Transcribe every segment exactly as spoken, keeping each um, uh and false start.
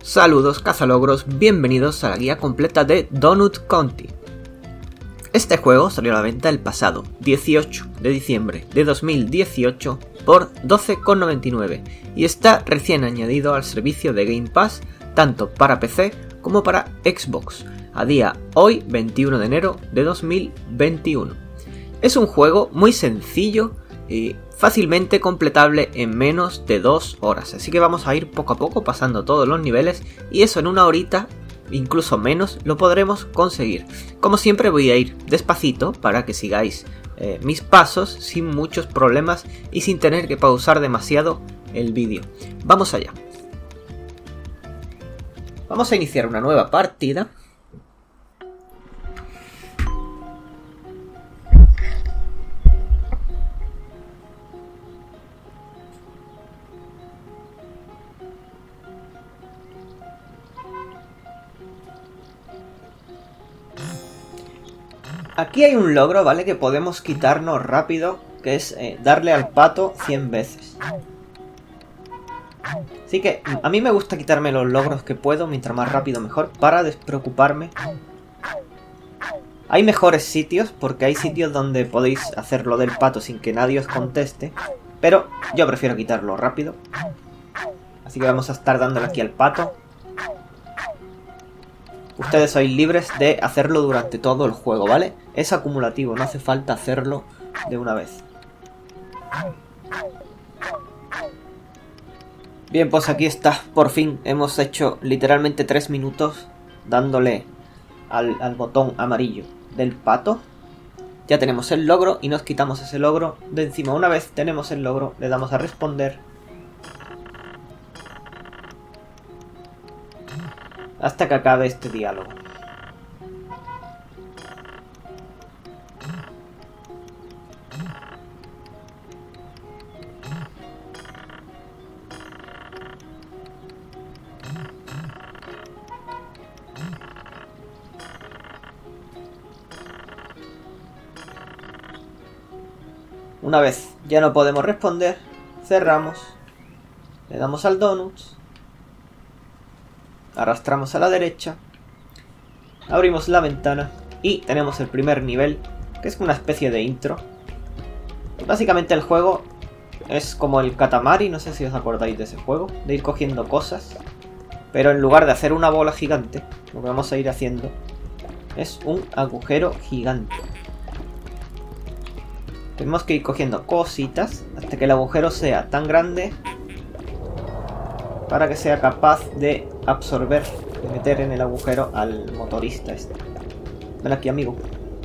Saludos cazalogros, bienvenidos a la guía completa de Donut County. Este juego salió a la venta el pasado dieciocho de diciembre de dos mil dieciocho por doce con noventa y nueve y está recién añadido al servicio de Game Pass tanto para P C como para Xbox, a día hoy veintiuno de enero de dos mil veintiuno. Es un juego muy sencillo y fácilmente completable en menos de dos horas, así que vamos a ir poco a poco pasando todos los niveles y eso en una horita, incluso menos, lo podremos conseguir. Como siempre voy a ir despacito para que sigáis eh, mis pasos sin muchos problemas y sin tener que pausar demasiado el vídeo. Vamos allá. Vamos a iniciar una nueva partida. Aquí hay un logro, ¿vale? Que podemos quitarnos rápido, que es eh, darle al pato cien veces. Así que a mí me gusta quitarme los logros que puedo, mientras más rápido mejor, para despreocuparme. Hay mejores sitios, porque hay sitios donde podéis hacer lo del pato sin que nadie os conteste, pero yo prefiero quitarlo rápido. Así que vamos a estar dándole aquí al pato. Ustedes sois libres de hacerlo durante todo el juego, ¿vale? Es acumulativo, no hace falta hacerlo de una vez. Bien, pues aquí está, por fin hemos hecho literalmente tres minutos dándole al, al botón amarillo del pato. Ya tenemos el logro y nos quitamos ese logro de encima. Una vez tenemos el logro, le damos a responder. Hasta que acabe este diálogo. Una vez ya no podemos responder, cerramos, le damos al Donuts. Arrastramos a la derecha, abrimos la ventana y tenemos el primer nivel, que es una especie de intro. Básicamente el juego es como el Katamari, no sé si os acordáis de ese juego, de ir cogiendo cosas, pero en lugar de hacer una bola gigante, lo que vamos a ir haciendo es un agujero gigante. Tenemos que ir cogiendo cositas hasta que el agujero sea tan grande para que sea capaz de absorber y meter en el agujero al motorista este. Ven aquí, amigo.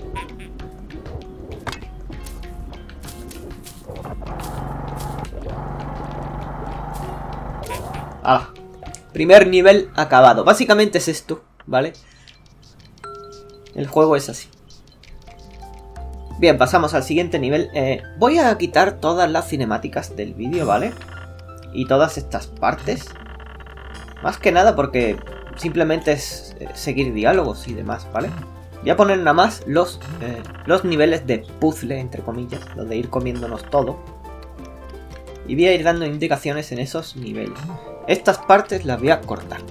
¡Hala! Primer nivel acabado. Básicamente es esto, ¿vale? El juego es así. Bien, pasamos al siguiente nivel. Eh, voy a quitar todas las cinemáticas del vídeo, ¿vale? Y todas estas partes. Más que nada porque simplemente es eh, seguir diálogos y demás, ¿vale? Voy a poner nada más los, eh, los niveles de puzzle, entre comillas, los de ir comiéndonos todo. Y voy a ir dando indicaciones en esos niveles. Estas partes las voy a cortar.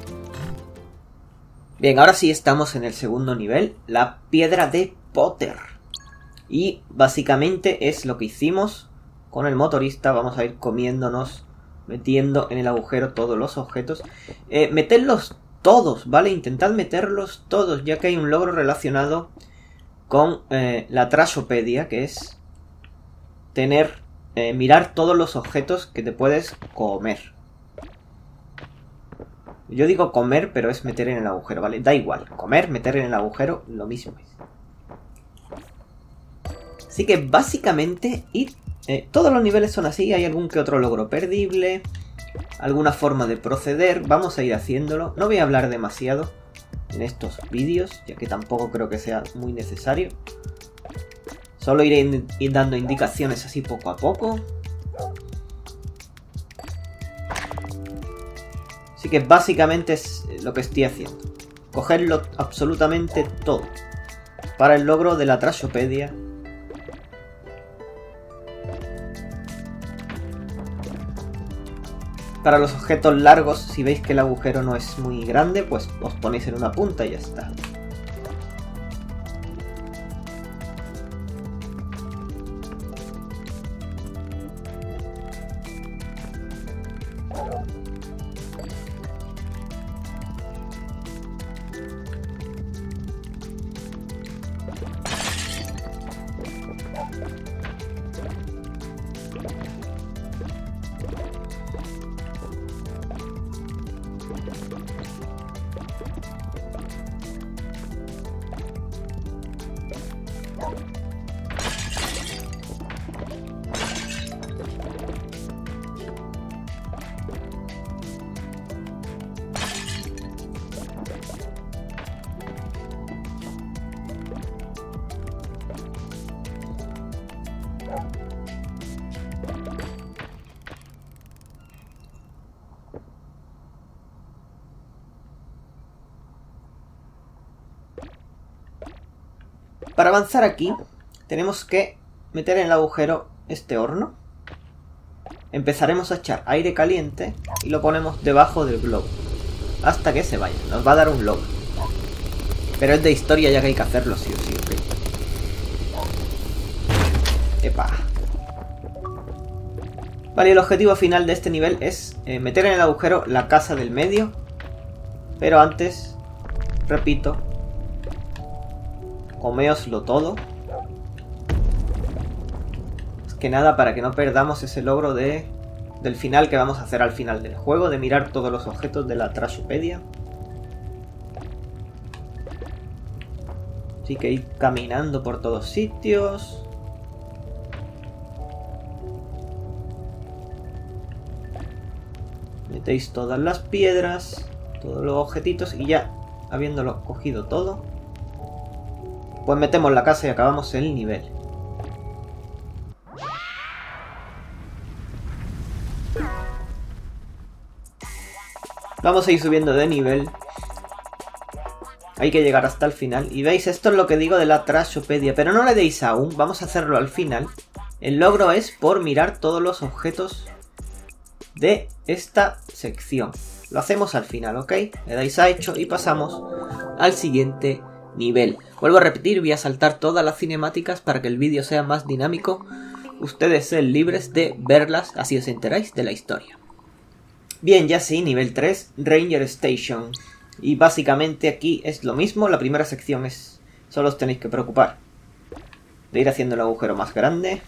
Bien, ahora sí estamos en el segundo nivel, la piedra de Potter. Y básicamente es lo que hicimos con el motorista. Vamos a ir comiéndonos, metiendo en el agujero todos los objetos. Eh, metedlos todos, ¿vale? Intentad meterlos todos, ya que hay un logro relacionado con eh, la Trashopedia, que es tener, eh, mirar todos los objetos que te puedes comer. Yo digo comer, pero es meter en el agujero, ¿vale? Da igual, comer, meter en el agujero, lo mismo es. Así que básicamente ir, eh, todos los niveles son así, hay algún que otro logro perdible, alguna forma de proceder, vamos a ir haciéndolo. No voy a hablar demasiado en estos vídeos, ya que tampoco creo que sea muy necesario. Solo iré in ir dando indicaciones así poco a poco. Así que básicamente es lo que estoy haciendo. Cogerlo absolutamente todo para el logro de la Trashopedia. Para los objetos largos, si veis que el agujero no es muy grande, pues os ponéis en una punta y ya está. Para avanzar aquí, tenemos que meter en el agujero este horno. Empezaremos a echar aire caliente y lo ponemos debajo del globo hasta que se vaya. Nos va a dar un log. Pero es de historia, ya que hay que hacerlo sí o sí, ¿ok? Epa. Vale, el objetivo final de este nivel es eh, meter en el agujero la casa del medio. Pero antes, repito, coméoslo todo. Es que nada, para que no perdamos ese logro de, del final que vamos a hacer al final del juego, de mirar todos los objetos de la Trashopedia. Así que ir caminando por todos sitios. Metéis todas las piedras, todos los objetitos y ya, habiéndolo cogido todo, pues metemos la casa y acabamos el nivel. Vamos a ir subiendo de nivel. Hay que llegar hasta el final. Y veis, esto es lo que digo de la Trashopedia. Pero no le deis aún, vamos a hacerlo al final. El logro es por mirar todos los objetos de esta sección. Lo hacemos al final, ¿ok? Le dais a hecho y pasamos al siguiente nivel. Vuelvo a repetir, voy a saltar todas las cinemáticas para que el vídeo sea más dinámico. Ustedes sean libres de verlas, así os enteráis de la historia. Bien, ya sí, nivel tres, Ranger Station. Y básicamente aquí es lo mismo, la primera sección es... Solo os tenéis que preocupar de ir haciendo el agujero más grande.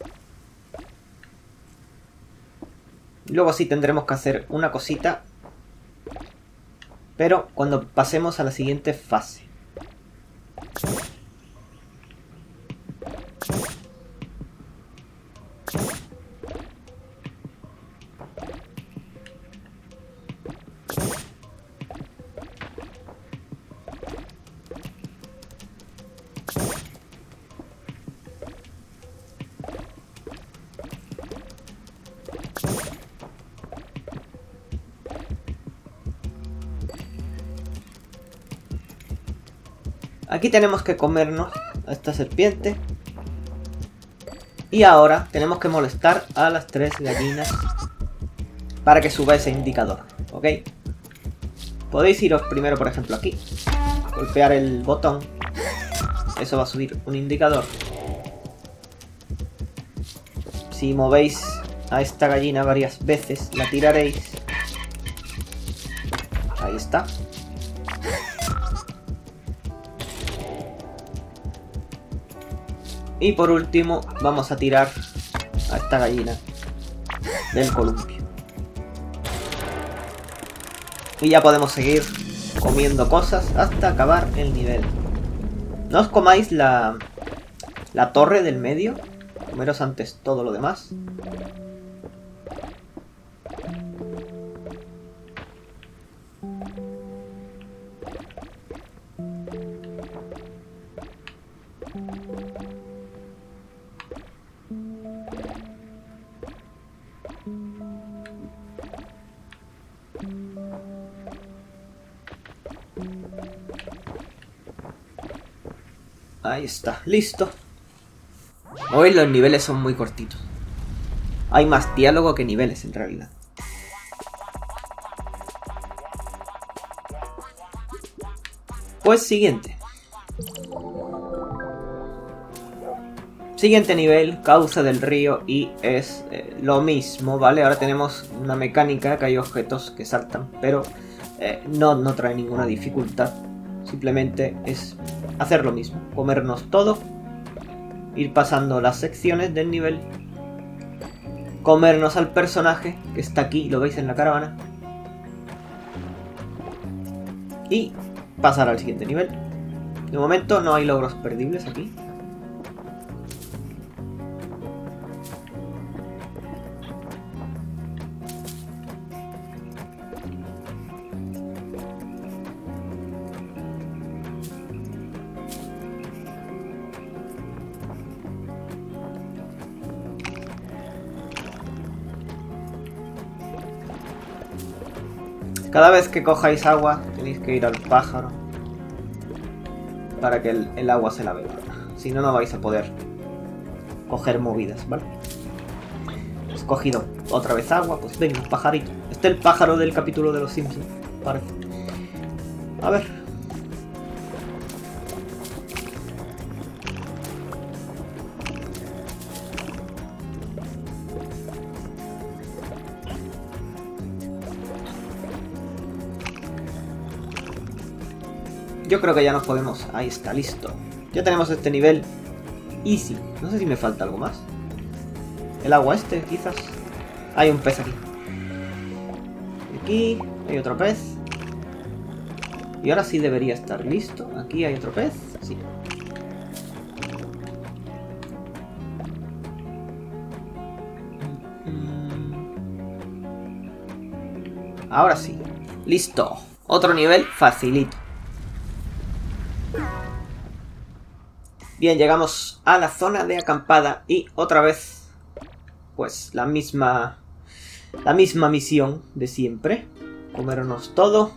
Luego sí tendremos que hacer una cosita, pero cuando pasemos a la siguiente fase. Aquí tenemos que comernos a esta serpiente. Y ahora tenemos que molestar a las tres gallinas para que suba ese indicador, ¿ok? Podéis iros primero, por ejemplo, aquí. Golpear el botón. Eso va a subir un indicador. Si movéis a esta gallina varias veces, la tiraréis. Ahí está. Y por último vamos a tirar a esta gallina del columpio. Y ya podemos seguir comiendo cosas hasta acabar el nivel. No os comáis la, la torre del medio. Comeros antes todo lo demás. Ahí está, listo. Hoy los niveles son muy cortitos. Hay más diálogo que niveles en realidad. Pues siguiente. Siguiente nivel, cauce del río, y es eh, lo mismo, ¿vale? Ahora tenemos una mecánica que hay objetos que saltan, pero eh, no, no trae ninguna dificultad. Simplemente es hacer lo mismo, comernos todo, ir pasando las secciones del nivel, comernos al personaje que está aquí, lo veis en la caravana, y pasar al siguiente nivel. De momento no hay logros perdibles aquí. Cada vez que cojáis agua tenéis que ir al pájaro para que el, el agua se la beba. Si no, no vais a poder coger movidas, ¿vale? He cogido otra vez agua, pues venga, pajarito. Este es el pájaro del capítulo de los Simpsons, parece. A ver. Yo creo que ya nos podemos... Ahí está, listo. Ya tenemos este nivel easy. No sé si me falta algo más. El agua este, quizás. Hay un pez aquí. Aquí hay otro pez. Y ahora sí debería estar listo. Aquí hay otro pez. Sí. Ahora sí. Listo. Otro nivel facilito. Bien, llegamos a la zona de acampada y otra vez, pues la misma, la misma misión de siempre. Comernos todo.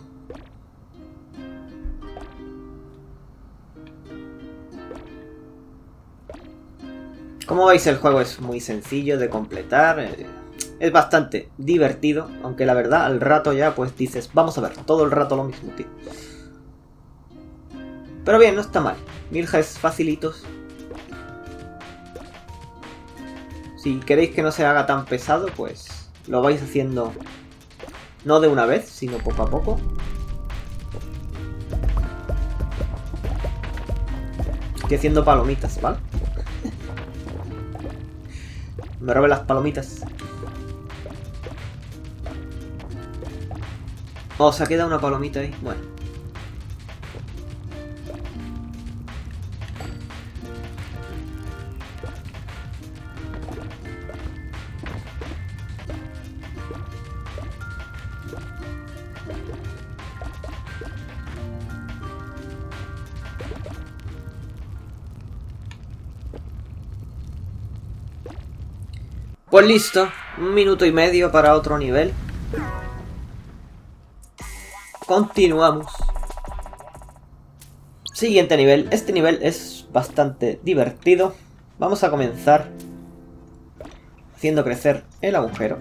Como veis, el juego es muy sencillo de completar. Es bastante divertido, aunque la verdad al rato ya pues dices, vamos a ver, todo el rato lo mismo, tío. Pero bien, no está mal. Mil jefes facilitos. Si queréis que no se haga tan pesado, pues lo vais haciendo no de una vez, sino poco a poco. Estoy haciendo palomitas, ¿vale? Me robé las palomitas. Oh, se ha quedado una palomita ahí. Bueno. Pues listo, un minuto y medio para otro nivel. Continuamos. Siguiente nivel. Este nivel es bastante divertido. Vamos a comenzar haciendo crecer el agujero.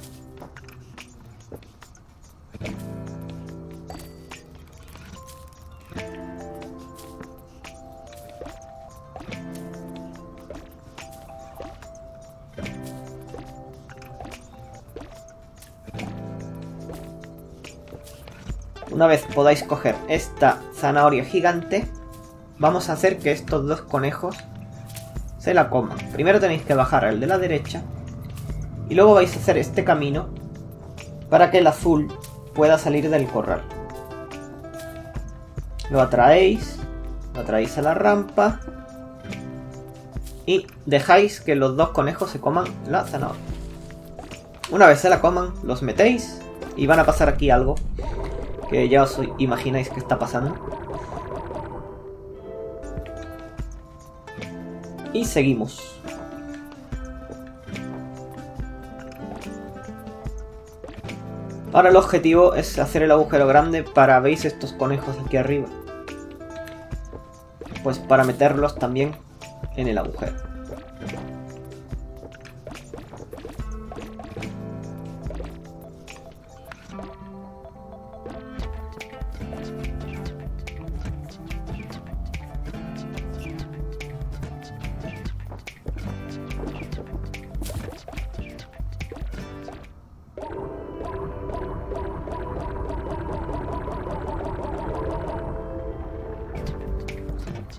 Una vez podáis coger esta zanahoria gigante, vamos a hacer que estos dos conejos se la coman. Primero tenéis que bajar al de la derecha y luego vais a hacer este camino para que el azul pueda salir del corral. Lo atraéis, lo atraéis a la rampa y dejáis que los dos conejos se coman la zanahoria. Una vez se la coman, los metéis y van a pasar aquí algo que ya os imagináis que está pasando. Y seguimos. Ahora el objetivo es hacer el agujero grande para, ¿veis estos conejos aquí arriba? Pues para meterlos también en el agujero.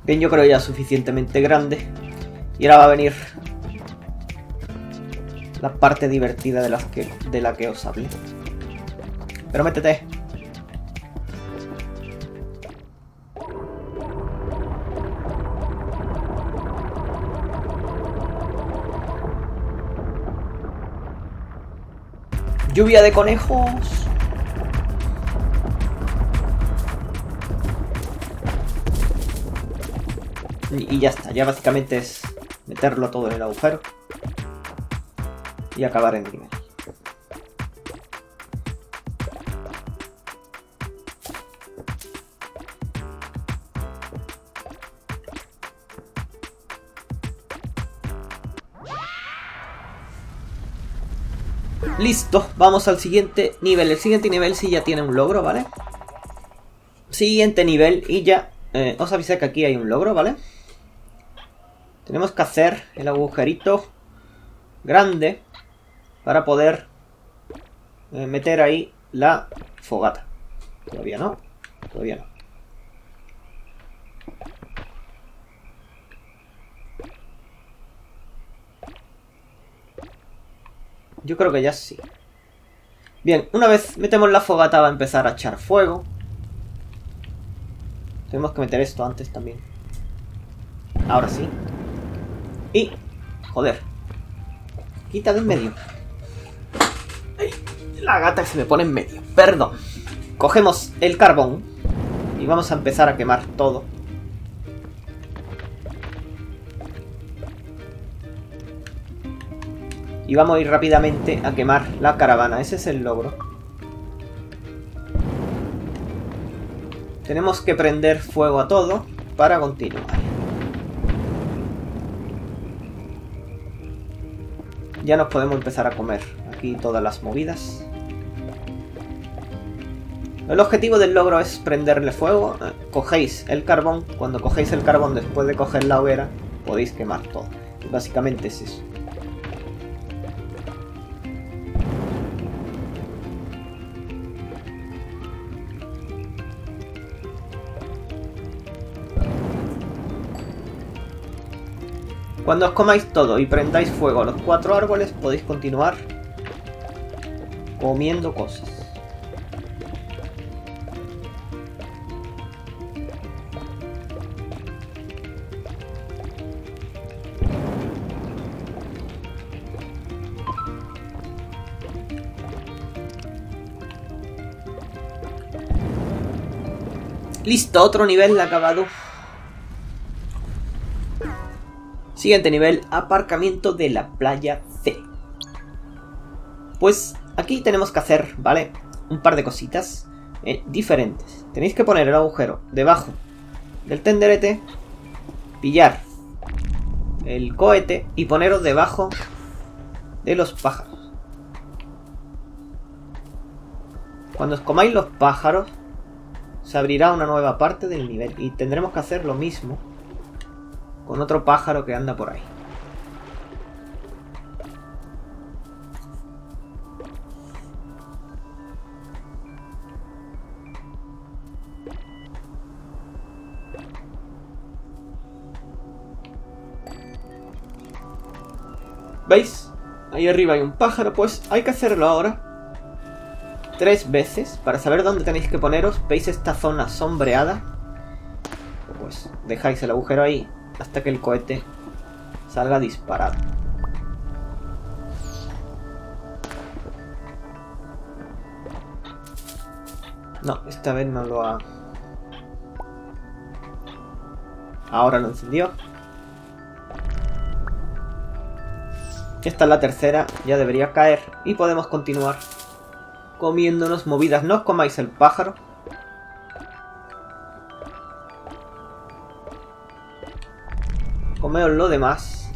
Bien, yo creo ya suficientemente grande. Y ahora va a venir la parte divertida de, las que, de la que os hablé. Pero métete. Lluvia de conejos. Y ya está, ya básicamente es meterlo todo en el agujero y acabar en el nivel. Listo, vamos al siguiente nivel. El siguiente nivel sí ya tiene un logro, ¿vale? Siguiente nivel y ya eh, os avisé que aquí hay un logro, ¿vale? Tenemos que hacer el agujerito grande para poder eh, meter ahí la fogata. Todavía no, todavía no. Yo creo que ya sí. Bien, una vez metemos la fogata va a empezar a echar fuego. Tenemos que meter esto antes también. Ahora sí. Y... joder. Quita de en medio. Ay, la gata se me pone en medio. Perdón. Cogemos el carbón. Y vamos a empezar a quemar todo. Y vamos a ir rápidamente a quemar la caravana. Ese es el logro. Tenemos que prender fuego a todo para continuar. Ya nos podemos empezar a comer aquí todas las movidas. El objetivo del logro es prenderle fuego. Cogéis el carbón. Cuando cogéis el carbón después de coger la hoguera, podéis quemar todo. Básicamente es eso. Cuando os comáis todo y prendáis fuego a los cuatro árboles, podéis continuar comiendo cosas. Listo, otro nivel acabado. Siguiente nivel, aparcamiento de la playa C. Pues aquí tenemos que hacer, ¿vale? Un par de cositas eh, diferentes. Tenéis que poner el agujero debajo del tenderete, pillar el cohete y poneros debajo de los pájaros. Cuando os comáis los pájaros, se abrirá una nueva parte del nivel y tendremos que hacer lo mismo con otro pájaro que anda por ahí. ¿Veis? Ahí arriba hay un pájaro, pues hay que hacerlo ahora tres veces para saber dónde tenéis que poneros. ¿Veis esta zona sombreada? Pues dejáis el agujero ahí hasta que el cohete salga disparado. No, esta vez no lo ha... Ahora lo encendió. Esta es la tercera, ya debería caer. Y podemos continuar comiéndonos movidas. No os comáis el pájaro. Comeos lo demás.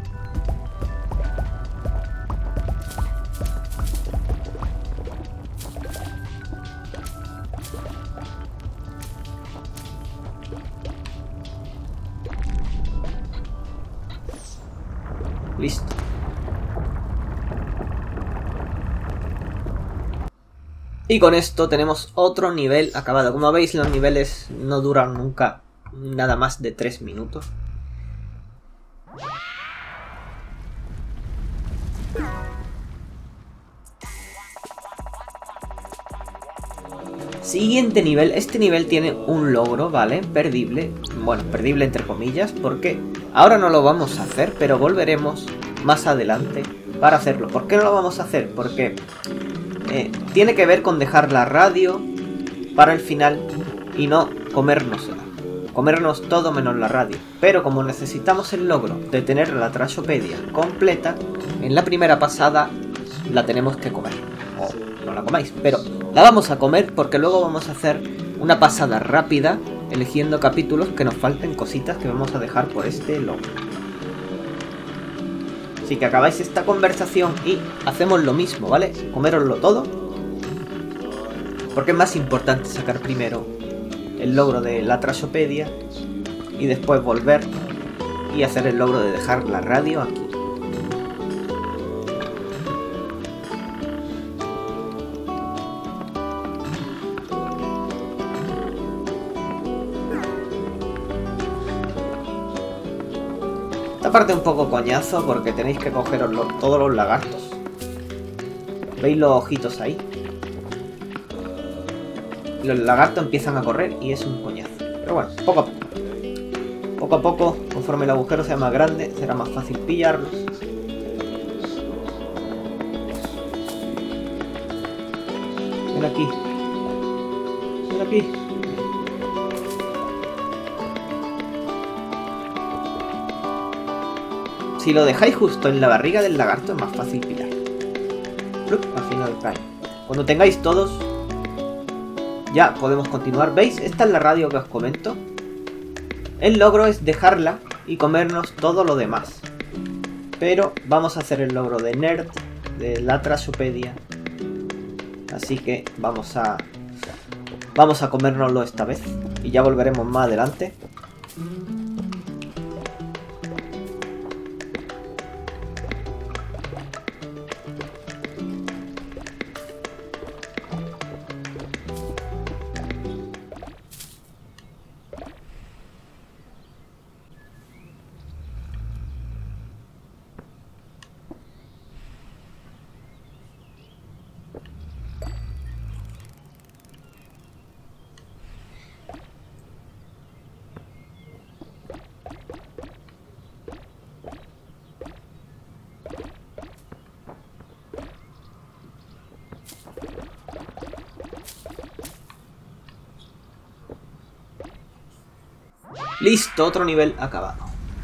Listo. Y con esto tenemos otro nivel acabado. Como veis, los niveles no duran nunca nada más de tres minutos. Siguiente nivel. Este nivel tiene un logro, ¿vale? Perdible. Bueno, perdible entre comillas, porque ahora no lo vamos a hacer, pero volveremos más adelante para hacerlo. ¿Por qué no lo vamos a hacer? Porque eh, tiene que ver con dejar la radio para el final y no comérnosla. Comernos todo menos la radio. Pero como necesitamos el logro de tener la Trashopedia completa, en la primera pasada la tenemos que comer. O no la comáis, pero la vamos a comer porque luego vamos a hacer una pasada rápida eligiendo capítulos que nos falten cositas que vamos a dejar por este logro. Así que acabáis esta conversación y hacemos lo mismo, ¿vale? Coméroslo todo, porque es más importante sacar primero el logro de la Trashopedia y después volver y hacer el logro de dejar la radio aquí. Esta parte es un poco coñazo porque tenéis que cogeros los, todos los lagartos. ¿Veis los ojitos ahí? Los lagartos empiezan a correr y es un coñazo. Pero bueno, poco a poco. Poco a poco, conforme el agujero sea más grande, será más fácil pillarlos. Ven aquí. Ven aquí. Si lo dejáis justo en la barriga del lagarto es más fácil pillar. Al final cae. Cuando tengáis todos, ya podemos continuar. ¿Veis? Esta es la radio que os comento. El logro es dejarla y comernos todo lo demás. Pero vamos a hacer el logro de Nerd, de la Trashopedia. Así que vamos a... Vamos a comérnoslo esta vez. Y ya volveremos más adelante. Listo, otro nivel acabado.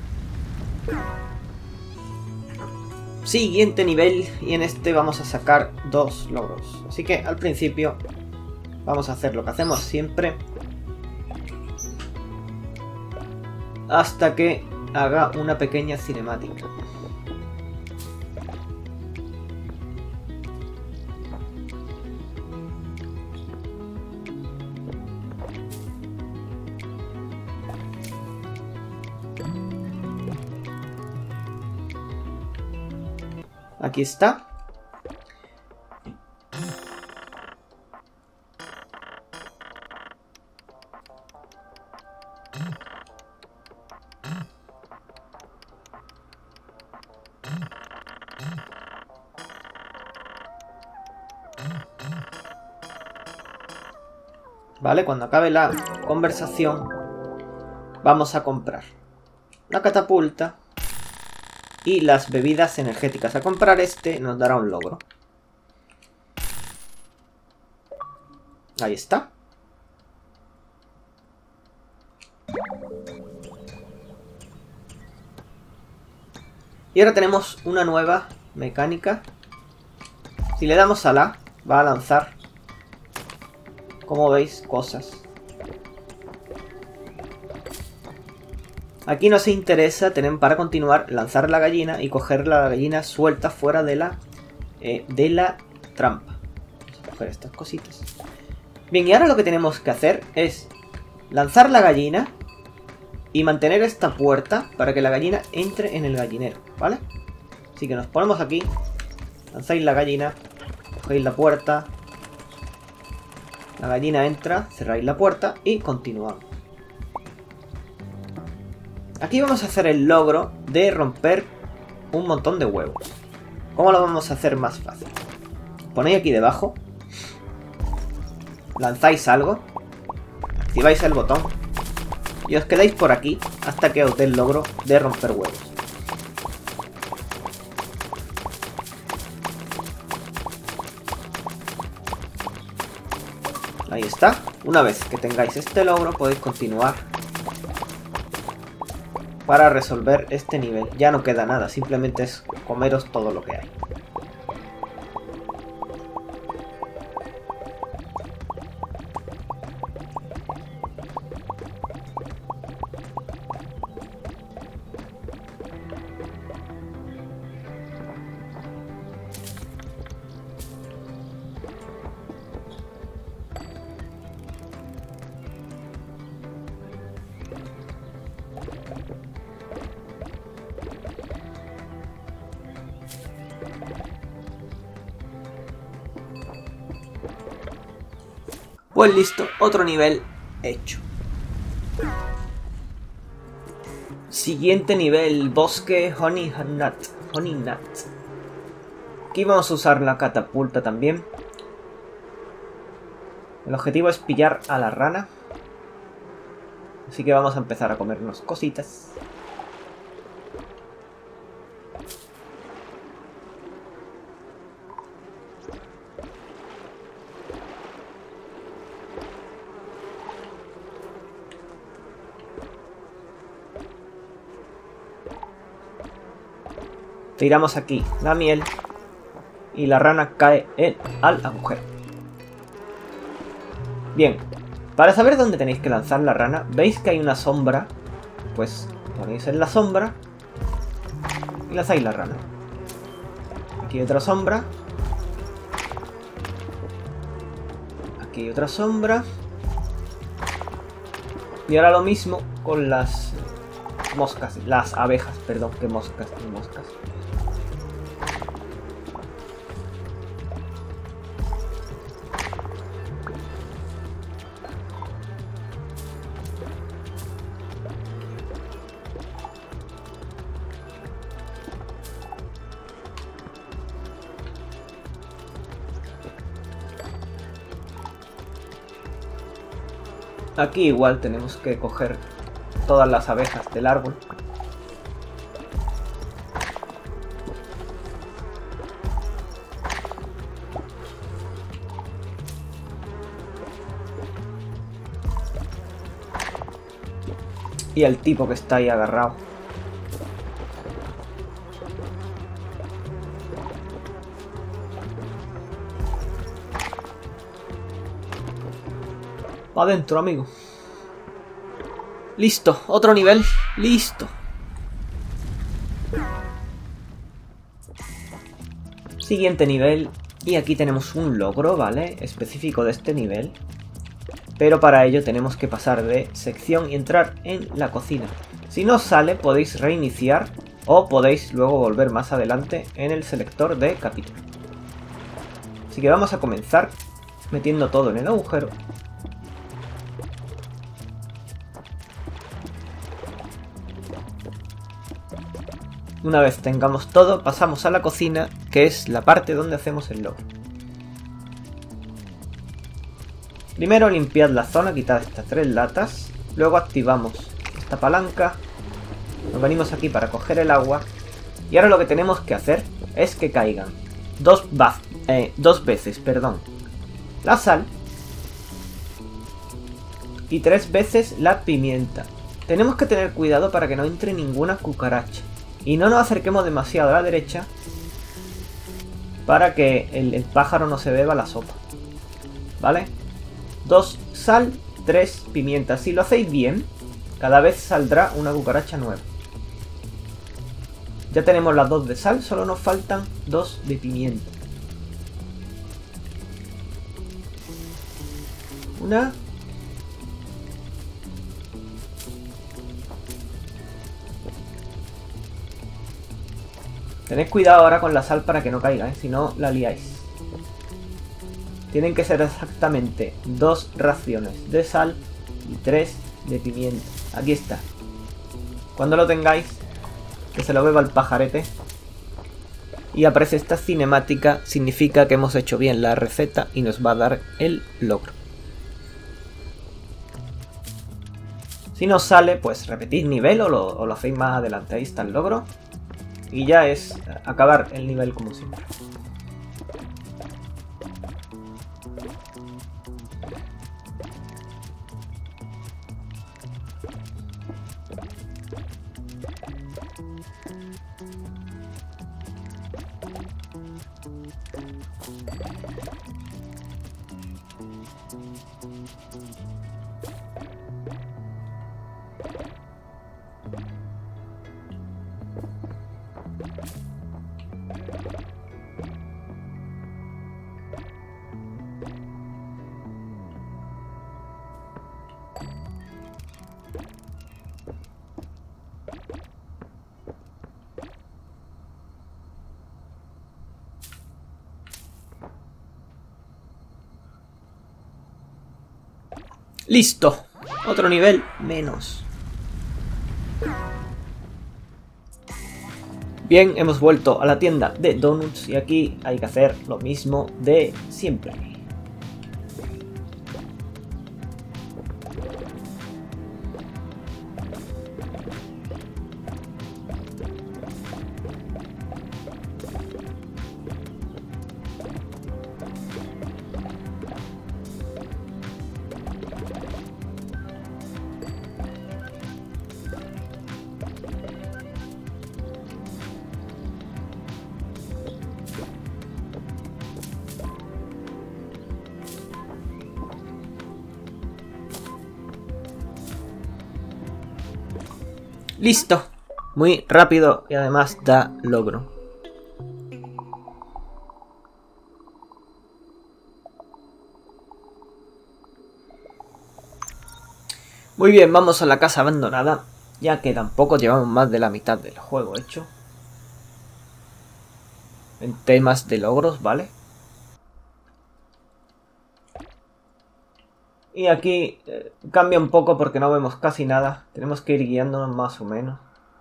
Siguiente nivel, y en este vamos a sacar dos logros. Así que al principio vamos a hacer lo que hacemos siempre, hasta que haga una pequeña cinemática. Aquí está. Vale, cuando acabe la conversación vamos a comprar la catapulta y las bebidas energéticas. A comprar este nos dará un logro. Ahí está. Y ahora tenemos una nueva mecánica. Si le damos a la, va a lanzar, como veis, cosas. Aquí nos interesa tener para continuar lanzar la gallina y coger la gallina suelta fuera de la eh, de la trampa. Vamos a coger estas cositas. Bien, y ahora lo que tenemos que hacer es lanzar la gallina y mantener esta puerta para que la gallina entre en el gallinero, ¿vale? Así que nos ponemos aquí, lanzáis la gallina, cogéis la puerta, la gallina entra, cerráis la puerta y continuamos. Aquí vamos a hacer el logro de romper un montón de huevos. ¿Cómo lo vamos a hacer más fácil? Ponéis aquí debajo, lanzáis algo, activáis el botón y os quedáis por aquí hasta que os dé el logro de romper huevos. Ahí está. Una vez que tengáis este logro podéis continuar para resolver este nivel. Ya no queda nada, simplemente es comeros todo lo que hay. Pues listo, otro nivel hecho. Siguiente nivel, bosque Honey Nut. Honey Nut. Aquí vamos a usar la catapulta también. El objetivo es pillar a la rana. Así que vamos a empezar a comernos cositas. Tiramos aquí la miel y la rana cae en, al agujero. Bien, para saber dónde tenéis que lanzar la rana, veis que hay una sombra, pues ponéis en la sombra y lanzáis la rana. Aquí hay otra sombra. Aquí hay otra sombra. Y ahora lo mismo con las moscas, las abejas, perdón, que moscas y moscas. Aquí igual tenemos que coger todas las abejas del árbol. Y el tipo que está ahí agarrado. Va adentro, amigo. Listo, otro nivel. Listo. Siguiente nivel. Y aquí tenemos un logro, ¿vale? Específico de este nivel. Pero para ello tenemos que pasar de sección y entrar en la cocina. Si no sale, podéis reiniciar o podéis luego volver más adelante en el selector de capítulo. Así que vamos a comenzar metiendo todo en el agujero. Una vez tengamos todo, pasamos a la cocina, que es la parte donde hacemos el logro. Primero limpiad la zona, quitad estas tres latas. Luego activamos esta palanca. Nos venimos aquí para coger el agua. Y ahora lo que tenemos que hacer es que caigan dos, eh, dos veces perdón, la sal. Y tres veces la pimienta. Tenemos que tener cuidado para que no entre ninguna cucaracha. Y no nos acerquemos demasiado a la derecha para que el, el pájaro no se beba la sopa. ¿Vale? Dos sal, tres pimientas. Si lo hacéis bien, cada vez saldrá una cucaracha nueva. Ya tenemos las dos de sal, solo nos faltan dos de pimienta. Una. Tened cuidado ahora con la sal para que no caiga, ¿eh? Si no la liáis. Tienen que ser exactamente dos raciones de sal y tres de pimienta. Aquí está. Cuando lo tengáis, que se lo beba el pajarete y aparece esta cinemática, significa que hemos hecho bien la receta y nos va a dar el logro. Si no sale, pues repetid nivel o lo, o lo hacéis más adelante. Ahí está el logro. Y ya es acabar el nivel como siempre. ¡Listo! Otro nivel menos. Bien, hemos vuelto a la tienda de donuts y aquí hay que hacer lo mismo de siempre. ¡Listo! Muy rápido y además da logro. Muy bien, vamos a la casa abandonada, ya que tampoco llevamos más de la mitad del juego hecho. En temas de logros, ¿vale? Y aquí eh, cambia un poco porque no vemos casi nada. Tenemos que ir guiándonos más o menos.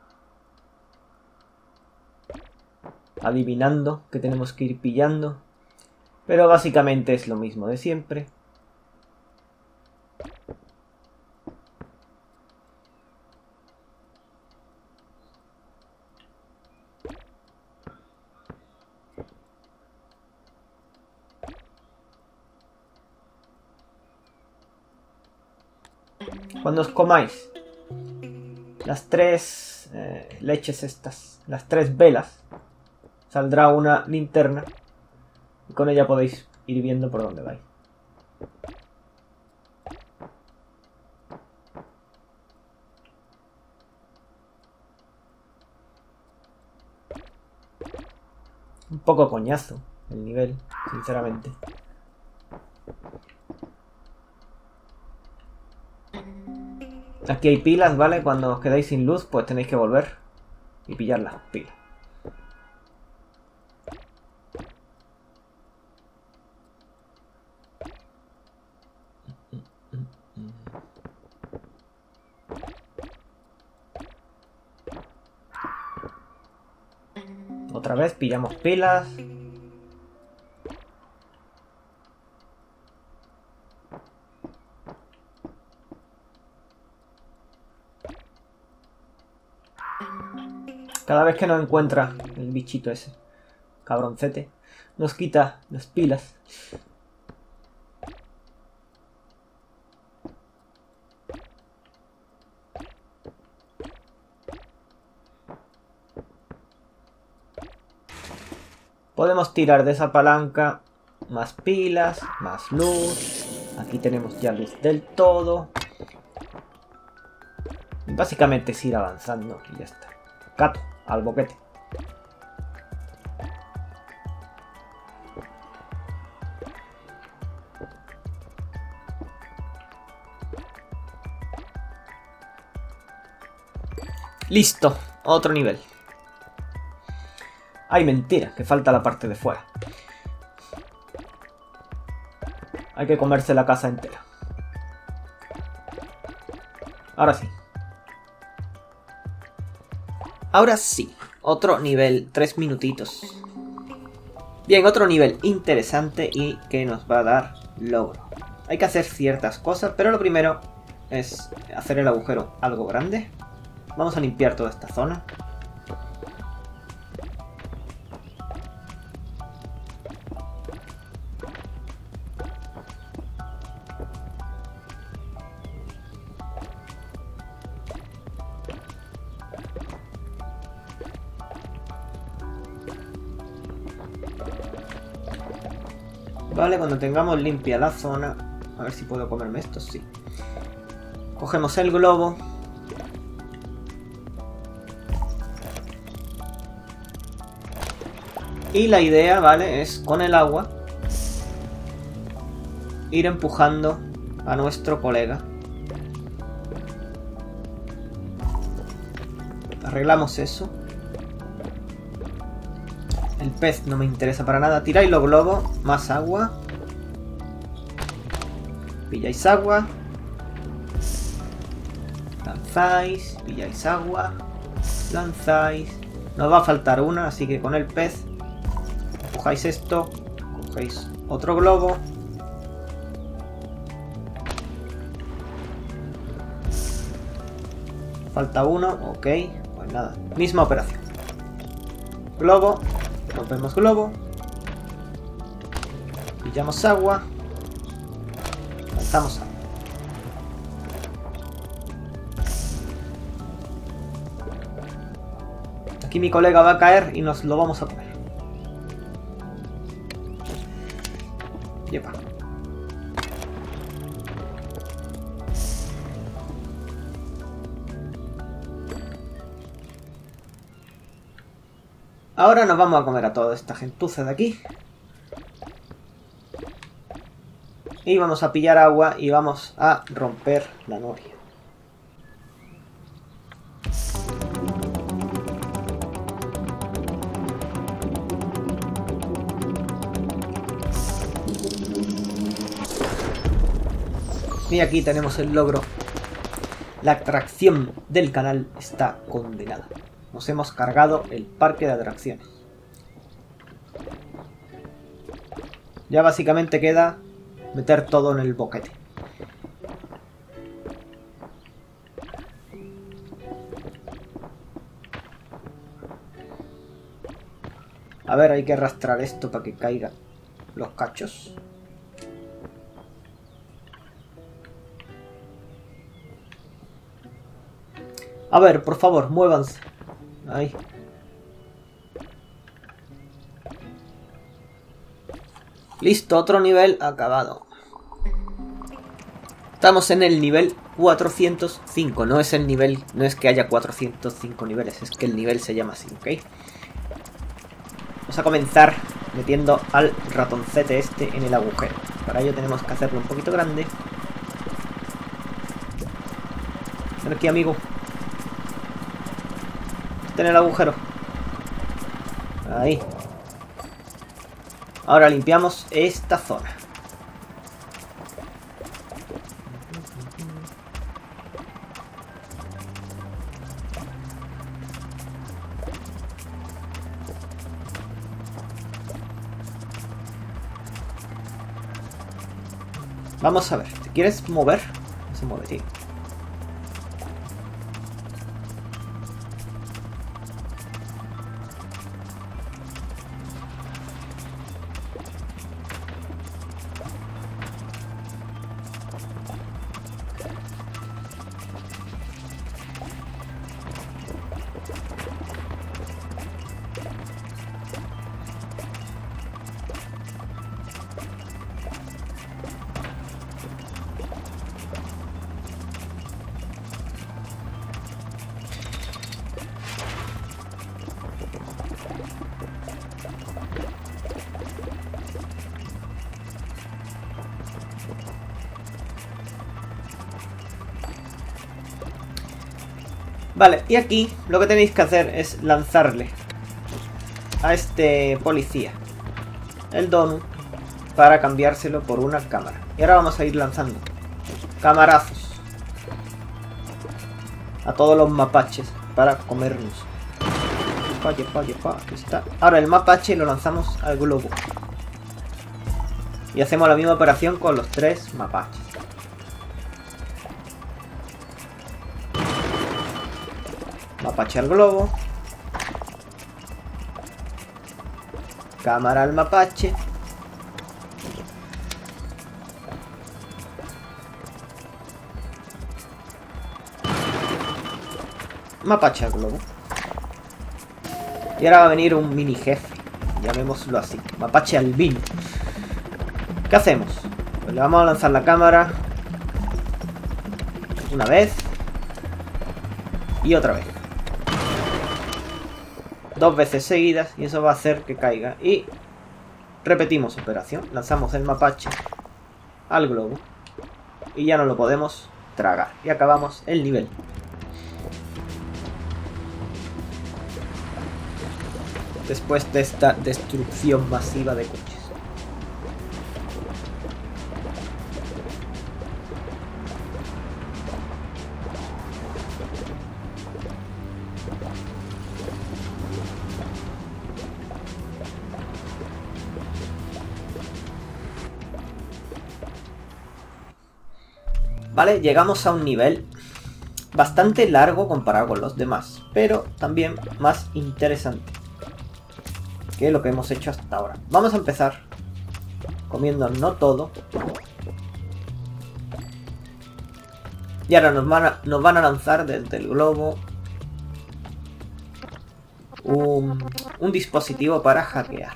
Adivinando que tenemos que ir pillando. Pero básicamente es lo mismo de siempre. Cuando os comáis las tres eh, leches estas, las tres velas, saldrá una linterna y con ella podéis ir viendo por dónde vais. Un poco coñazo el nivel, sinceramente. Aquí hay pilas, ¿vale? Cuando os quedáis sin luz, pues tenéis que volver y pillar las pilas. Otra vez pillamos pilas. Cada vez que nos encuentra el bichito ese, cabroncete, nos quita las pilas. Podemos tirar de esa palanca más pilas, más luz. Aquí tenemos ya luz del todo. Y básicamente es ir avanzando y ya está. Gato, al boquete. Listo, otro nivel. Ay, mentira, que falta la parte de fuera. Hay que comerse la casa entera. Ahora sí. Ahora sí, otro nivel, tres minutitos. Bien, otro nivel interesante y que nos va a dar logro. Hay que hacer ciertas cosas, pero lo primero es hacer el agujero algo grande. Vamos a limpiar toda esta zona. Vale, cuando tengamos limpia la zona, a ver si puedo comerme esto, sí. Cogemos el globo. Y la idea, vale, es con el agua ir empujando a nuestro colega. Arreglamos eso. El pez no me interesa para nada. Tiráis los globos. Más agua. Pilláis agua. Lanzáis. Pilláis agua. Lanzáis. Nos va a faltar una, así que con el pez empujáis esto. Cogéis otro globo. Falta uno. Ok. Pues nada. Misma operación. Globo. Rompemos globo. Pillamos agua. Lanzamos agua. Aquí mi colega va a caer y nos lo vamos a comer. Yepa. Ahora nos vamos a comer a toda esta gentuza de aquí. Y vamos a pillar agua y vamos a romper la noria. Y aquí tenemos el logro. La atracción del canal está condenada. Nos hemos cargado el parque de atracciones. Ya básicamente queda meter todo en el boquete. A ver, hay que arrastrar esto para que caigan los cachos. A ver, por favor, muévanse. Ahí. Listo, otro nivel acabado. Estamos en el nivel cuatrocientos cinco. No es el nivel, no es que haya cuatrocientos cinco niveles, es que el nivel se llama así, ¿ok? Vamos a comenzar metiendo al ratoncete este en el agujero. Para ello tenemos que hacerlo un poquito grande. Ven aquí, amigo. En el agujero. Ahí. Ahora limpiamos esta zona. Vamos a ver. ¿Te quieres mover? No se mueve, tío. Vale, y aquí lo que tenéis que hacer es lanzarle a este policía el donut para cambiárselo por una cámara. Y ahora vamos a ir lanzando camarazos a todos los mapaches para comernos yepa, yepa, yepa. Aquí está. Ahora el mapache lo lanzamos al globo. Y hacemos la misma operación con los tres mapaches. Mapache al globo. Cámara al mapache. Mapache al globo. Y ahora va a venir un mini jefe. Llamémoslo así. Mapache albino. ¿Qué hacemos? Pues le vamos a lanzar la cámara. Una vez. Y otra vez. Dos veces seguidas. Y eso va a hacer que caiga. Y repetimos operación. Lanzamos el mapache al globo. Y ya no lo podemos tragar. Y acabamos el nivel. Después de esta destrucción masiva de coches. Vale, llegamos a un nivel bastante largo comparado con los demás, pero también más interesante que lo que hemos hecho hasta ahora. Vamos a empezar comiendo no todo. Y ahora nos van a, nos van a lanzar desde el globo un, un dispositivo para hackear.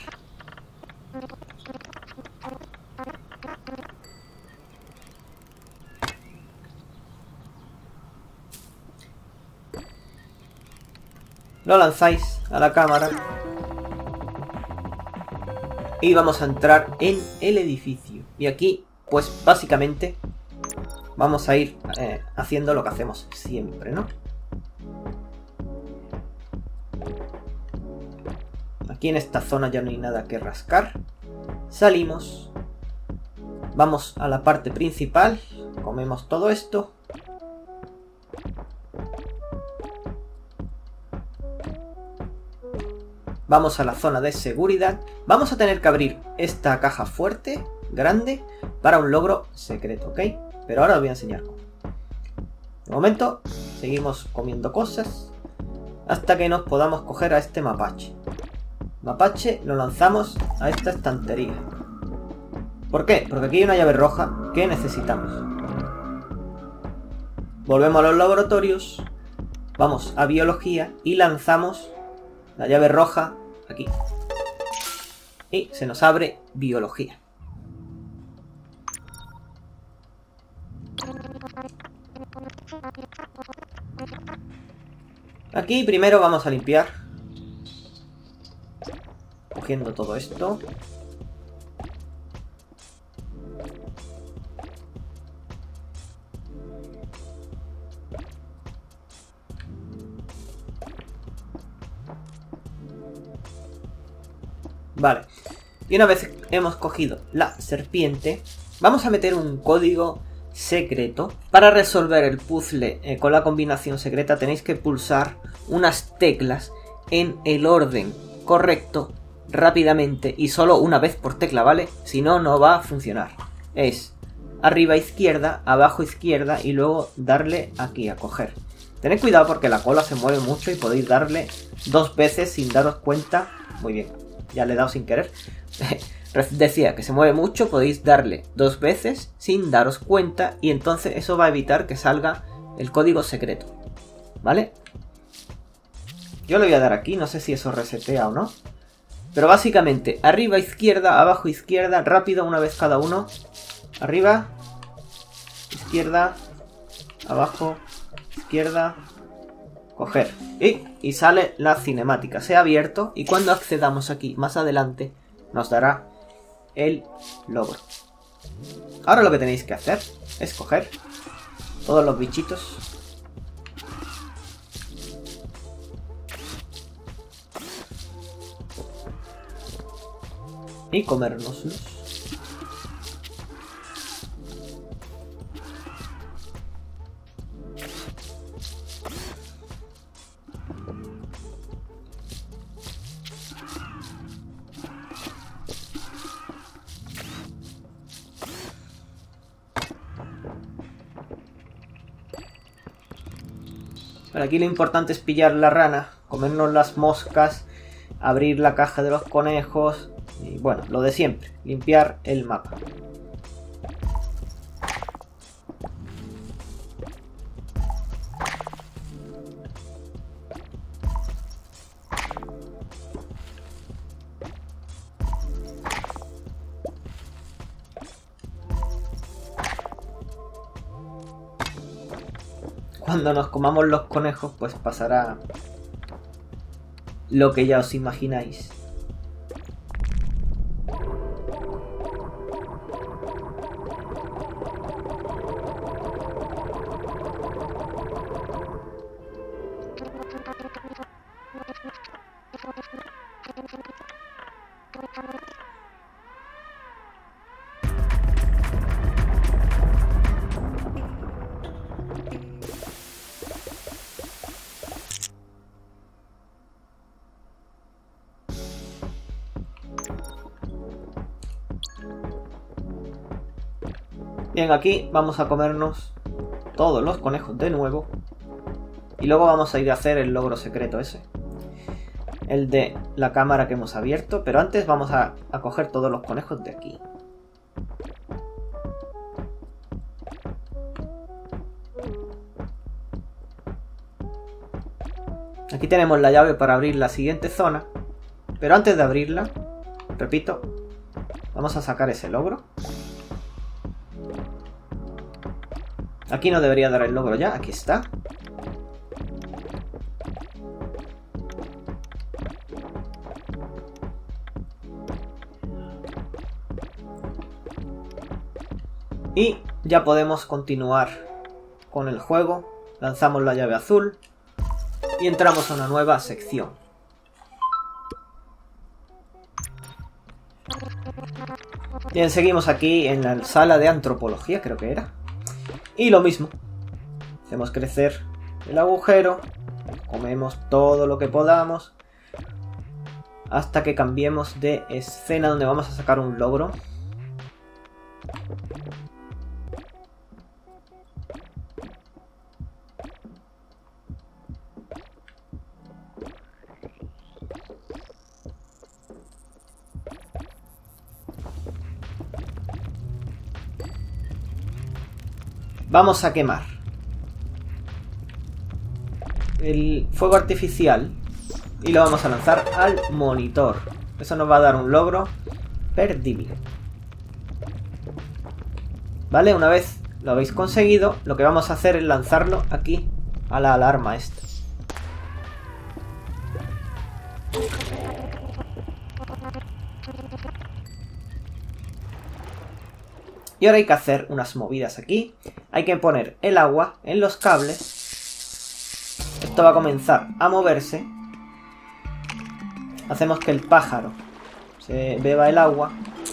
Lo lanzáis a la cámara. Y vamos a entrar en el edificio. Y aquí, pues básicamente, vamos a ir eh, haciendo lo que hacemos siempre, ¿no? Aquí en esta zona ya no hay nada que rascar. Salimos. Vamos a la parte principal. Comemos todo esto. Vamos a la zona de seguridad. Vamos a tener que abrir esta caja fuerte, grande, para un logro secreto, ¿ok? Pero ahora os voy a enseñar cómo. De momento, seguimos comiendo cosas hasta que nos podamos coger a este mapache. Mapache lo lanzamos a esta estantería. ¿Por qué? Porque aquí hay una llave roja que necesitamos. Volvemos a los laboratorios. Vamos a biología y lanzamos la llave roja aquí. Y se nos abre biología. Aquí primero vamos a limpiar. Cogiendo todo esto. Vale, y una vez hemos cogido la serpiente, vamos a meter un código secreto. Para resolver el puzzle eh, con la combinación secreta tenéis que pulsar unas teclas en el orden correcto rápidamente y solo una vez por tecla, ¿vale? Si no, no va a funcionar. Es arriba izquierda, abajo izquierda y luego darle aquí a coger. Tened cuidado porque la cola se mueve mucho y podéis darle dos veces sin daros cuenta. Muy bien. Ya le he dado sin querer. Decía que se mueve mucho, podéis darle dos veces sin daros cuenta y entonces eso va a evitar que salga el código secreto. ¿Vale? Yo le voy a dar aquí, no sé si eso resetea o no. Pero básicamente, arriba izquierda, abajo izquierda, rápido una vez cada uno. Arriba, izquierda, abajo, izquierda, coger. Y, y sale la cinemática. Se ha abierto y cuando accedamos aquí más adelante nos dará el logro. Ahora lo que tenéis que hacer es coger todos los bichitos y comérnoslos. Pero aquí lo importante es pillar la rana, comernos las moscas, abrir la caja de los conejos y bueno, lo de siempre, limpiar el mapa. Cuando nos comamos los conejos, pues pasará lo que ya os imagináis. Bien, aquí vamos a comernos todos los conejos de nuevo. Y luego vamos a ir a hacer el logro secreto ese. El de la cámara que hemos abierto. Pero antes vamos a, a coger todos los conejos de aquí. Aquí tenemos la llave para abrir la siguiente zona. Pero antes de abrirla, repito, vamos a sacar ese logro. Aquí no debería dar el logro ya, aquí está. Y ya podemos continuar con el juego. Lanzamos la llave azul y entramos a una nueva sección. Bien, seguimos aquí en la sala de antropología, creo que era. Y lo mismo, hacemos crecer el agujero, comemos todo lo que podamos, hasta que cambiemos de escena donde vamos a sacar un logro. Vamos a quemar el fuego artificial y lo vamos a lanzar al monitor. Eso nos va a dar un logro perdible. Vale, una vez lo habéis conseguido, lo que vamos a hacer es lanzarlo aquí a la alarma esta. Y ahora hay que hacer unas movidas aquí. Hay que poner el agua en los cables. Esto va a comenzar a moverse. Hacemos que el pájaro se beba el agua.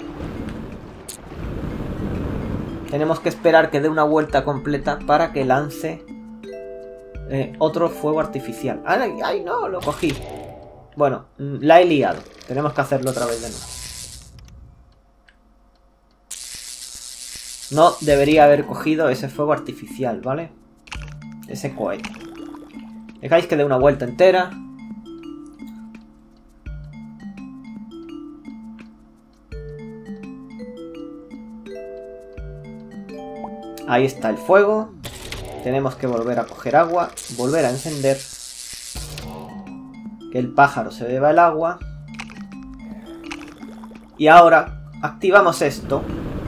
Tenemos que esperar que dé una vuelta completa para que lance eh, otro fuego artificial. ¡Ay, ay, no! Lo cogí. Bueno, la he liado. Tenemos que hacerlo otra vez de nuevo. No debería haber cogido ese fuego artificial, ¿vale? Ese cohete. Dejáis que dé una vuelta entera. Ahí está el fuego. Tenemos que volver a coger agua, volver a encender. Que el pájaro se beba el agua. Y ahora activamos esto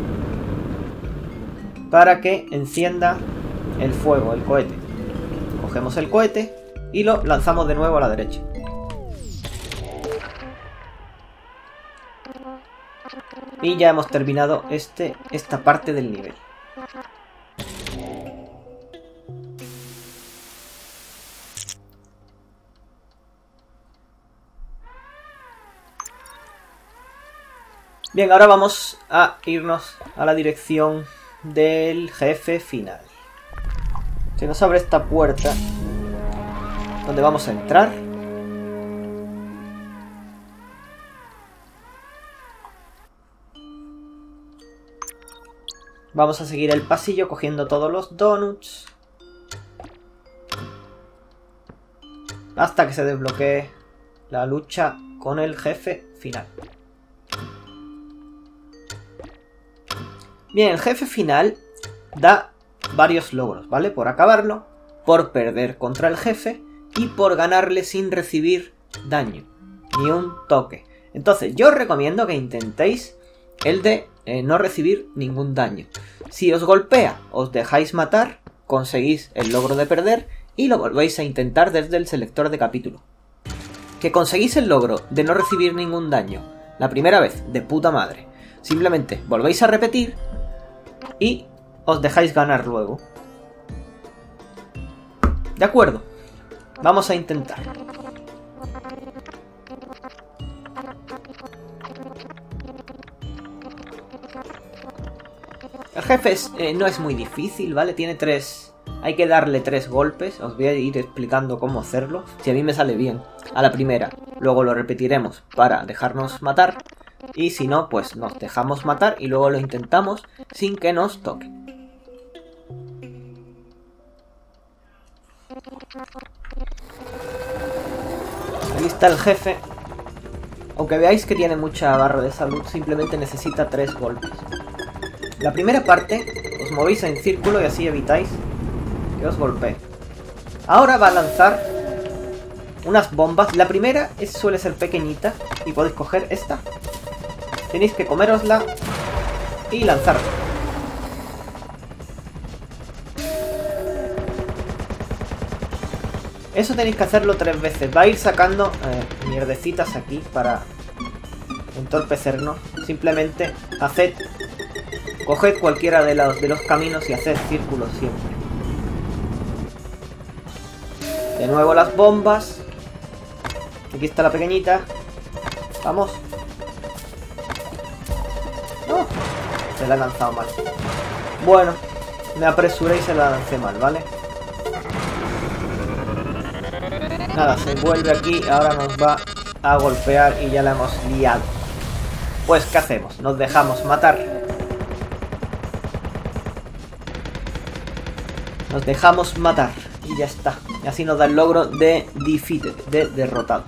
para que encienda el fuego, el cohete. Cogemos el cohete y lo lanzamos de nuevo a la derecha. Y ya hemos terminado este, esta parte del nivel. Bien, ahora vamos a irnos a la dirección del jefe final. Se nos abre esta puerta donde vamos a entrar. Vamos a seguir el pasillo cogiendo todos los donuts. hasta que se desbloquee la lucha con el jefe final. Bien, el jefe final da varios logros, ¿vale? Por acabarlo, por perder contra el jefe y por ganarle sin recibir daño, ni un toque. Entonces yo os recomiendo que intentéis el de eh, no recibir ningún daño. Si os golpea, os dejáis matar, conseguís el logro de perder y lo volvéis a intentar desde el selector de capítulo. Que conseguís el logro de no recibir ningún daño la primera vez, de puta madre. Simplemente volvéis a repetir y os dejáis ganar luego. De acuerdo, vamos a intentar. El jefe es, eh, no es muy difícil, ¿vale? Tiene tres... Hay que darle tres golpes. Os voy a ir explicando cómo hacerlo. Si a mí me sale bien a la primera, luego lo repetiremos para dejarnos matar. Y si no, pues nos dejamos matar y luego lo intentamos sin que nos toque. Ahí está el jefe. Aunque veáis que tiene mucha barra de salud, simplemente necesita tres golpes. La primera parte os movéis en círculo y así evitáis que os golpee. Ahora va a lanzar unas bombas. La primera es, suele ser pequeñita y podéis coger esta. Tenéis que comérosla y lanzarla. Eso tenéis que hacerlo tres veces. Va a ir sacando eh, mierdecitas aquí para entorpecernos. Simplemente haced, coged cualquiera de los, de los caminos y haced círculos siempre. De nuevo las bombas. Aquí está la pequeñita. Vamos. No, se la he lanzado mal. Bueno, me apresuré y se la lancé mal, ¿vale? Nada, se vuelve aquí, ahora nos va a golpear y ya la hemos liado. Pues, ¿qué hacemos? Nos dejamos matar. Nos dejamos matar y ya está. Y así nos da el logro de defeated, de derrotado.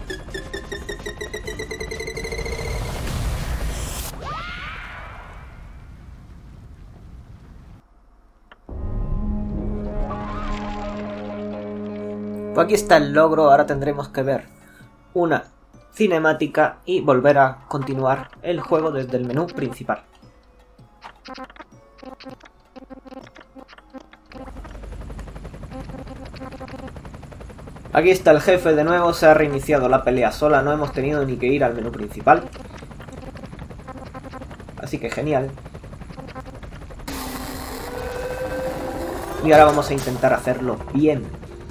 Pues aquí está el logro, ahora tendremos que ver una cinemática y volver a continuar el juego desde el menú principal. Aquí está el jefe de nuevo, se ha reiniciado la pelea sola, no hemos tenido ni que ir al menú principal. Así que genial. Y ahora vamos a intentar hacerlo bien.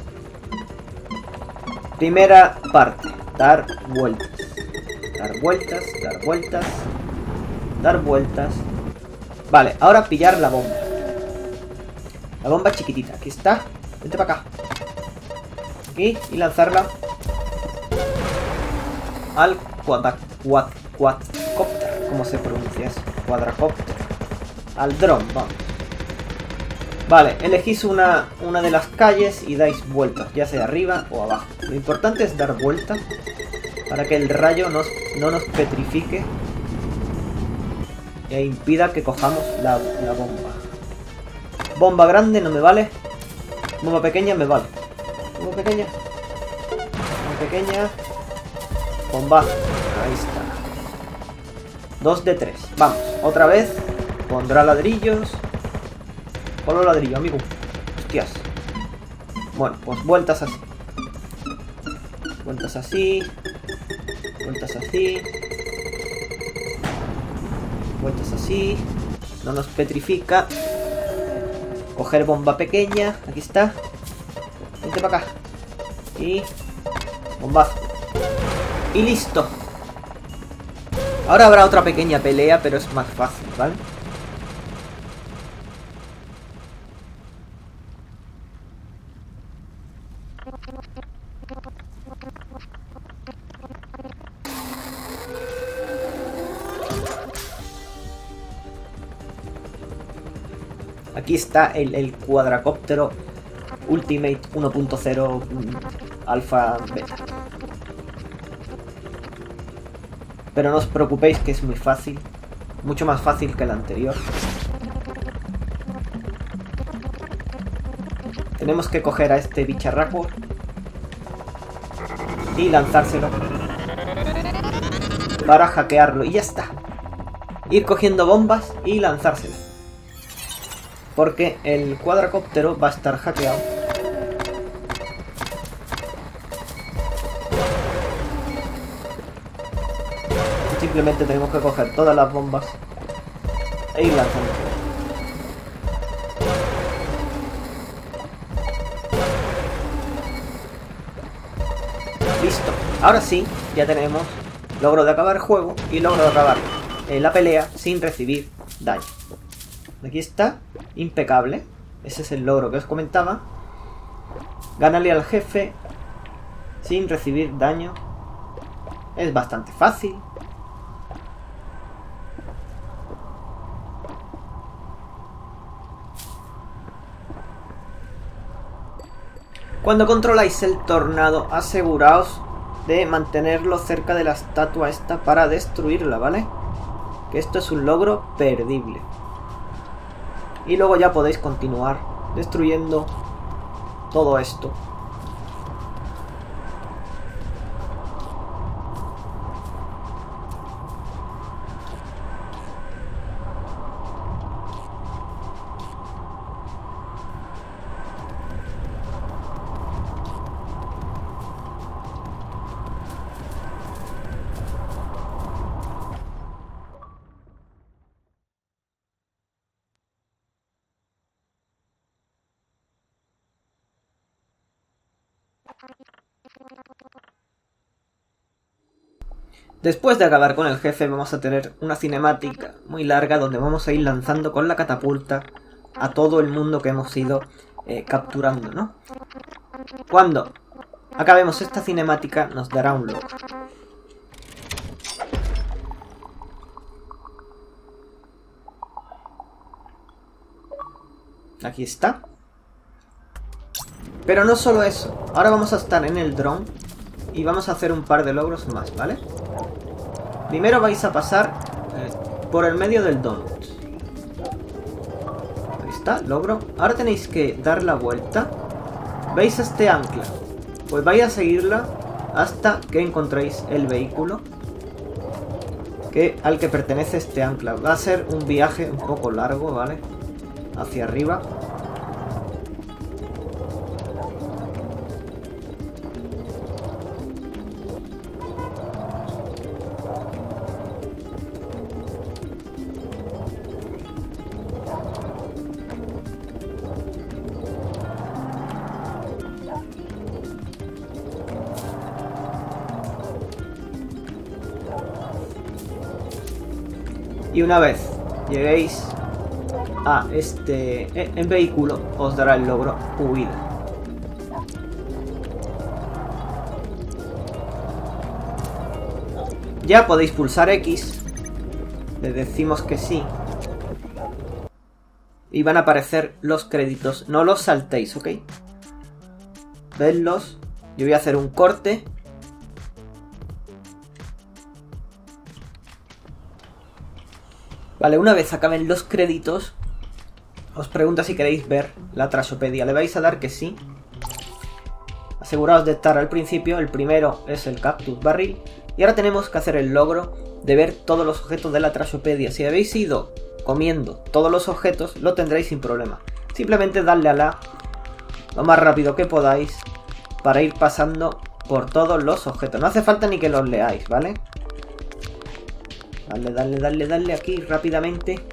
Primera parte, dar vueltas. Dar vueltas, dar vueltas. Dar vueltas. Vale, ahora pillar la bomba. La bomba chiquitita, aquí está. Vente para acá. Aquí, y lanzarla al cuadra, cuad, quadcopter. ¿Cómo se pronuncia eso? Cuadracopter. Al dron, vamos. Vale, elegís una, una de las calles y dais vueltas, ya sea arriba o abajo. Lo importante es dar vueltas para que el rayo nos, no nos petrifique e impida que cojamos la, la bomba. Bomba grande no me vale. Bomba pequeña me vale. Bomba pequeña. Bomba pequeña. Bomba. Ahí está. Dos de tres. Vamos, otra vez. Pondrá ladrillos. Solo ladrillo, amigo. Hostias. Bueno, pues vueltas así. Vueltas así. Vueltas así. Vueltas así. No nos petrifica. Coger bomba pequeña. Aquí está. Vente para acá. Y... bombazo. Y listo. Ahora habrá otra pequeña pelea, pero es más fácil, ¿vale? Aquí está el, el cuadracóptero Ultimate uno punto cero alfa beta. Pero no os preocupéis que es muy fácil. Mucho más fácil que el anterior. Tenemos que coger a este bicharraco y lanzárselo para hackearlo. Y ya está. Ir cogiendo bombas y lanzárselo. Porque el cuadracóptero va a estar hackeado. Simplemente tenemos que coger todas las bombas e ir lanzando. Listo. Ahora sí, ya tenemos logro de acabar el juego y logro de acabar eh, la pelea sin recibir daño. Aquí está, impecable. Ese es el logro que os comentaba. Gánale al jefe sin recibir daño. Es bastante fácil. Cuando controláis el tornado, aseguraos de mantenerlo cerca de la estatua esta para destruirla, ¿vale? Que esto es un logro perdible. Y luego ya podéis continuar destruyendo todo esto. Después de acabar con el jefe vamos a tener una cinemática muy larga donde vamos a ir lanzando con la catapulta a todo el mundo que hemos ido eh, capturando, ¿no? Cuando acabemos esta cinemática nos dará un logro. Aquí está. Pero no solo eso, ahora vamos a estar en el dron y vamos a hacer un par de logros más, ¿vale? Primero vais a pasar eh, por el medio del donut. Ahí está, logro. Ahora tenéis que dar la vuelta. ¿Veis este ancla? Pues vais a seguirla hasta que encontréis el vehículo que, al que pertenece este ancla. Va a ser un viaje un poco largo, ¿vale? Hacia arriba. Y una vez lleguéis a este en vehículo, os dará el logro huida. Ya podéis pulsar X. Le decimos que sí. Y van a aparecer los créditos. No los saltéis, ¿ok? Vedlos. Yo voy a hacer un corte. Vale, una vez acaben los créditos, os pregunta si queréis ver la Trashopedia. Le vais a dar que sí. Aseguraos de estar al principio. El primero es el Cactus Barril. Y ahora tenemos que hacer el logro de ver todos los objetos de la Trashopedia. Si habéis ido comiendo todos los objetos, lo tendréis sin problema. Simplemente darle a la lo más rápido que podáis para ir pasando por todos los objetos. No hace falta ni que los leáis, ¿vale? Dale, dale, dale, dale aquí rápidamente.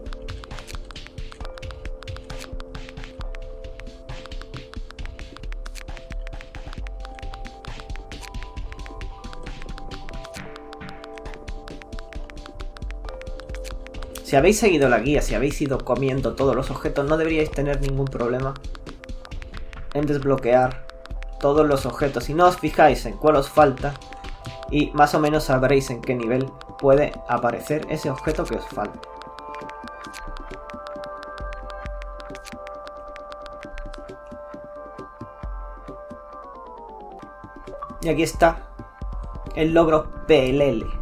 Si habéis seguido la guía, si habéis ido comiendo todos los objetos, no deberíais tener ningún problema en desbloquear todos los objetos. Si no os fijáis en cuál os falta, y más o menos sabréis en qué nivel puede aparecer ese objeto que os falta. Y aquí está el logro P L L.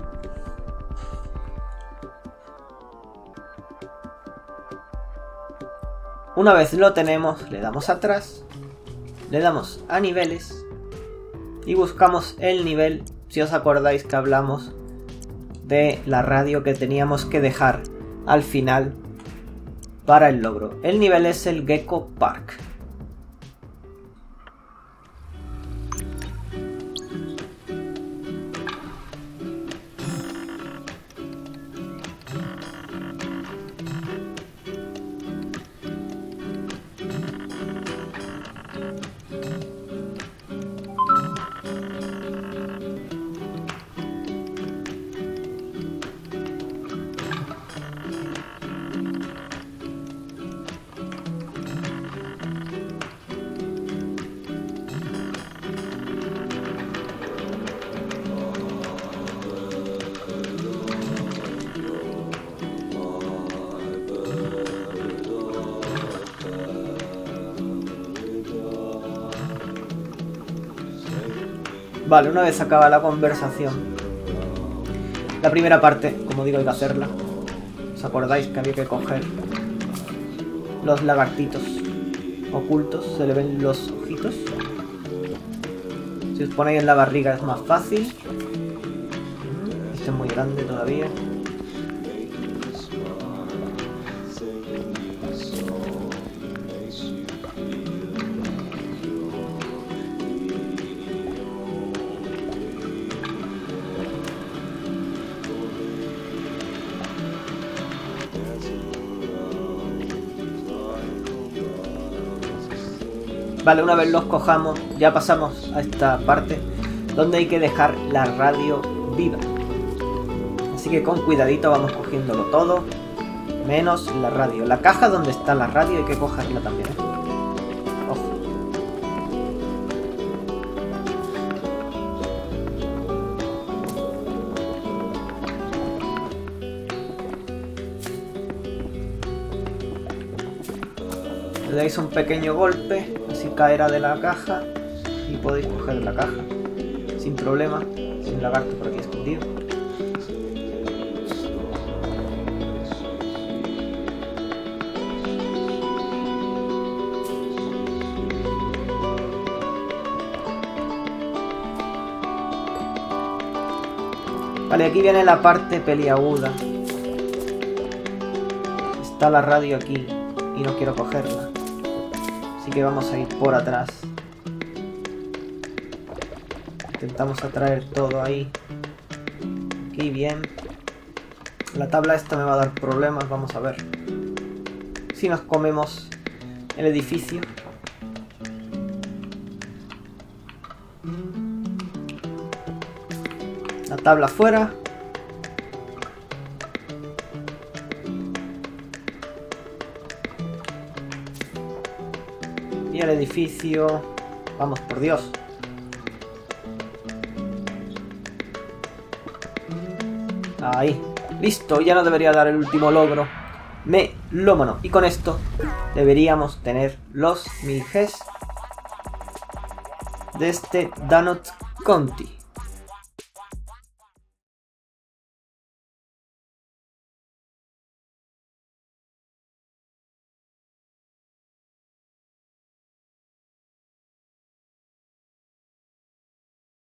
Una vez lo tenemos, le damos atrás, le damos a niveles y buscamos el nivel. Si os acordáis que hablamos de la radio que teníamos que dejar al final para el logro. El nivel es el Gecko Park. Vale, una vez acaba la conversación, la primera parte, como digo, hay que hacerla. ¿Os acordáis que había que coger los lagartitos ocultos? Se le ven los ojitos. Si os ponéis en la barriga es más fácil. Este es muy grande todavía. Vale, una vez los cojamos, ya pasamos a esta parte donde hay que dejar la radio viva. Así que con cuidadito vamos cogiéndolo todo, menos la radio. La caja donde está la radio hay que cogerla también, ¿eh? Ojo. Le dais un pequeño golpe, así caerá de la caja y podéis coger la caja sin problema, sin lagarto por aquí escondido. Vale, aquí viene la parte peliaguda. Está la radio aquí y no quiero cogerla. Así que vamos a ir por atrás. Intentamos atraer todo ahí. Aquí bien. La tabla esta me va a dar problemas. Vamos a ver si nos comemos el edificio. La tabla fuera. Y el edificio. Vamos, por Dios. Ahí. Listo, ya nos debería dar el último logro. Melómano. Y con esto deberíamos tener los mil Gs de este Donut County.